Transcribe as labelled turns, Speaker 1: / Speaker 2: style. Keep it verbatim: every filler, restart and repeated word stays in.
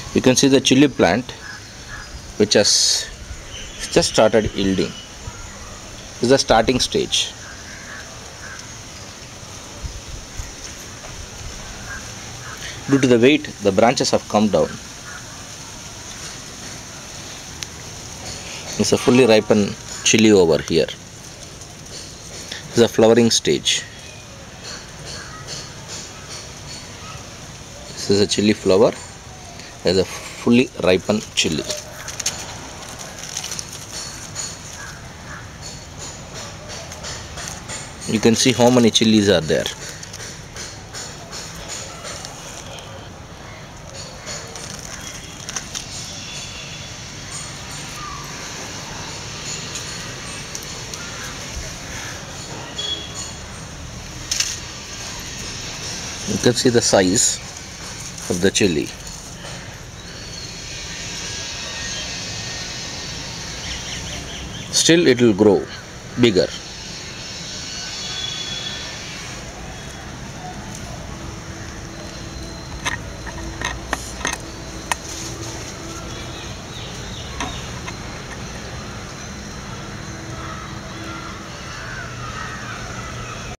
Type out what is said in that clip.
Speaker 1: You can see the chili plant which has just started yielding. This is the starting stage. Due to the weight, the branches have come down. It's a fully ripened chili over here. This is a flowering stage. This is a chili flower. There's a fully ripened chili. You can see how many chilies are there. You can see the size of the chili. Still it will grow bigger.